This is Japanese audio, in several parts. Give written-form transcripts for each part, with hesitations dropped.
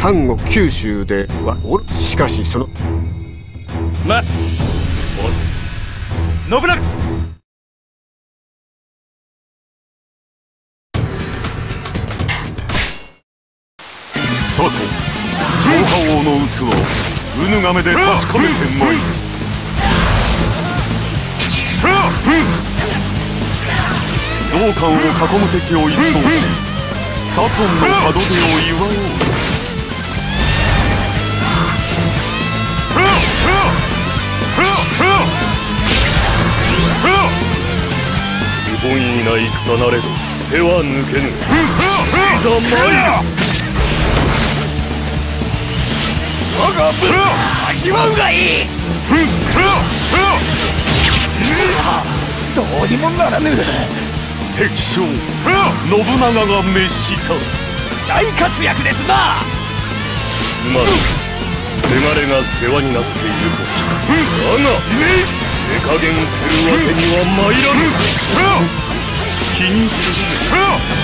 丹後九州ではおる。しかしその信長佐藤、城下王の器うぬがめで確かめてまいる。道館を囲む敵を一掃し、左近の門出を祝おう。不本意な戦なれど手は抜けぬ。いざ参る。我が部味わうがいい。どうにもならぬ。敵将信長が滅した大活躍ですな。すまぬ、せがれが世話になっているとだが手加減するわけには参らぬ。気にするね。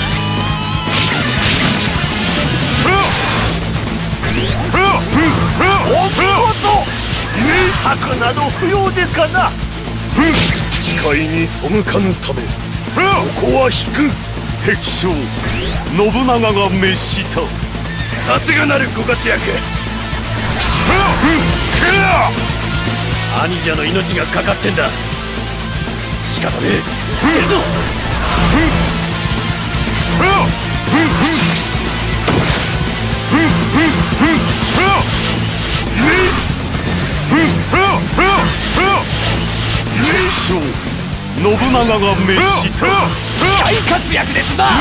お見事。策など不要ですかな。誓いに背かぬためここは引く。敵将信長が滅した。さすがなるご活躍。兄者の命がかかってんだ。仕方ねえ。出るぞ。敵将信長が滅した大活躍ですな。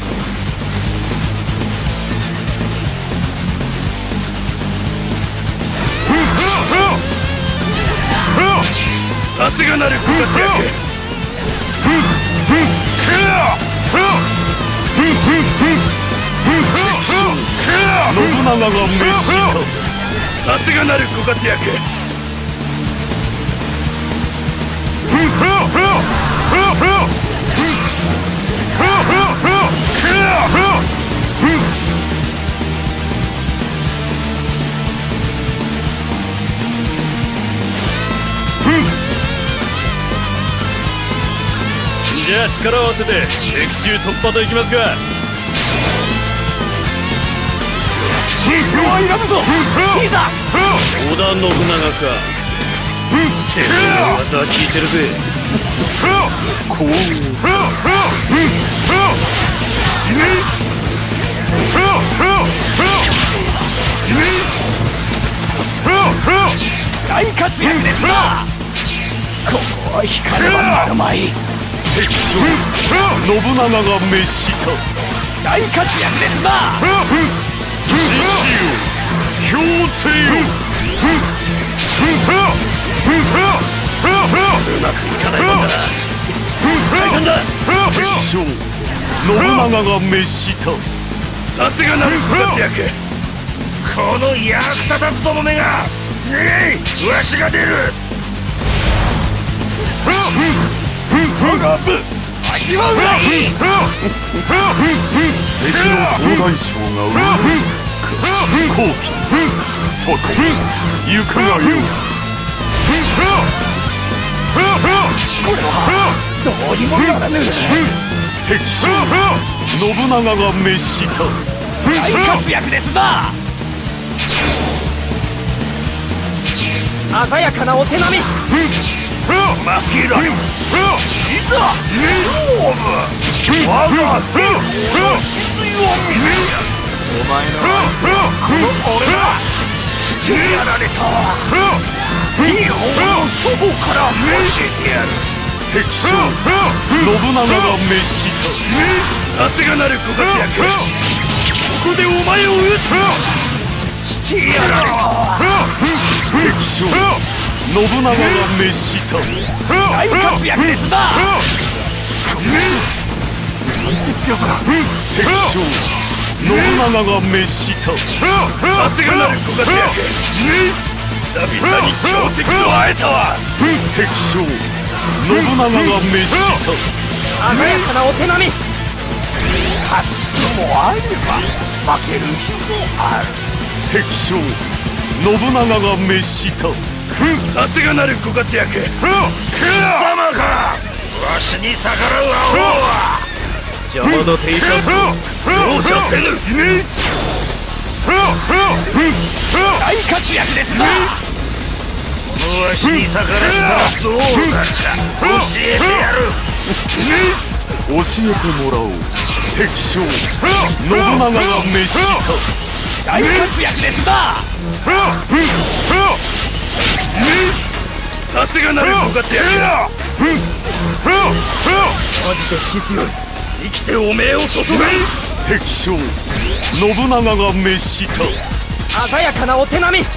さすがなるご活躍。信長が滅したさすがなるご活躍。じゃあ力を合わせて敵中突破といきますか。敵を選ぶぞ。いざ織田信長か。てめえの噂は聞いてるぜ。こう大活躍ですな。ここは引かねばなるまい。敵将信長が滅した大活躍ですな。父よ兵勢よ。うまくいかないもんだな。解散だ。敵将信長が滅したさすがなるご活躍。この役立たずどもめがわしが出る。我が部味わうがいい。敵の総大将が好吉そこ行くがよ。これはどうにもならぬ。敵将信長が滅した大活躍ですな。鮮やかなお手並み。負けられん。いざ勝負。我が兵の真髄を見せる。お前のこの俺だ。してやられた。日本の祖母から教えてやる。敵将信長が滅したさすがなるご活躍。ここでお前を討つ。してやられた。敵将信長が滅した大活躍ですな。なんて強さだ。敵将信長が滅したさすがなるご活躍。久々に強敵と会えたわ。敵将信長が滅した鮮やかなお手並み。勝ち気もあれば負ける日もある。 敵将信長が滅した。さすがなるご活躍。貴様か。わしに逆らう青は邪魔だていたぞ。容赦せぬ。大活躍ですな。わしに逆らったらどうだか教えてやる。教えてもらおう。敵将信長が滅した。大活躍ですな。さすがなるご活躍だ。マジで死強い。生きておめえを注ぐ。敵将信長が滅した。鮮やかなお手並み。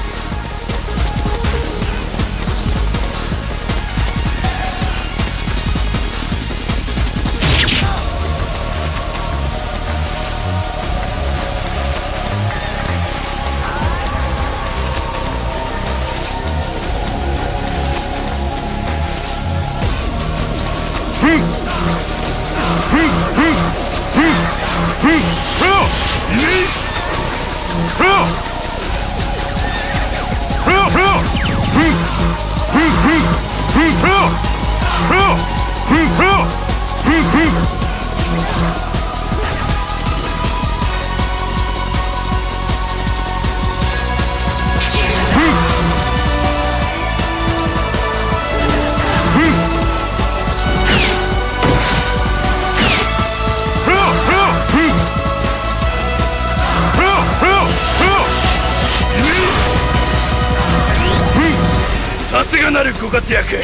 さすがなるご活躍。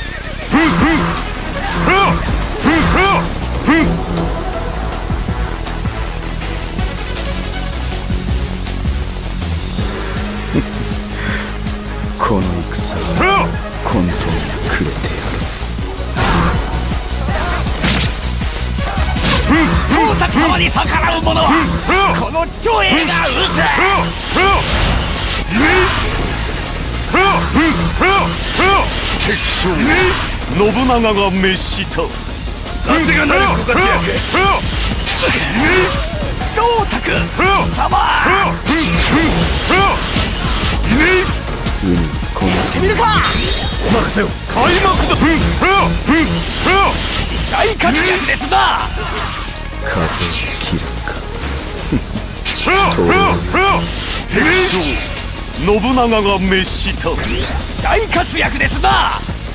この戦混沌にくれてやる。 王卓様に逆らう者はこの長英が討つ。敵将信長が滅した。さすがなるご活躍。董卓様。 このってみるか。お任せを。開幕だ。大活躍ですな。 風を切るか。 敵将信長が滅した。大活躍ですな。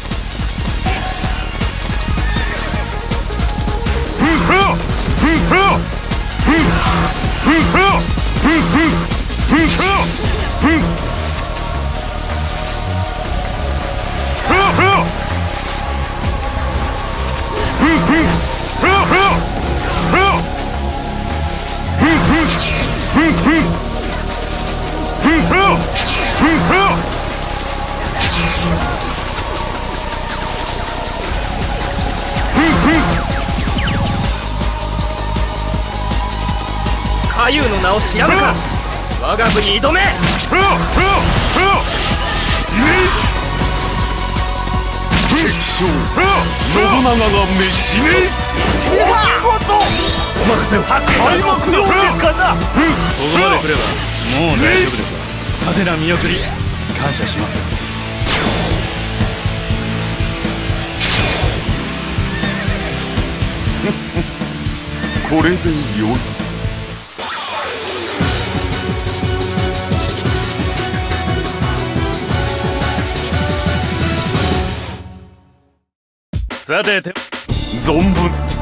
火遊の名を知らぬか。我が部に挑め。敵将信長が滅しね。お任せを。開幕のですかな。ここまで来ればもう大丈夫ですわ。派手な見送り感謝します。これでよい。さて存分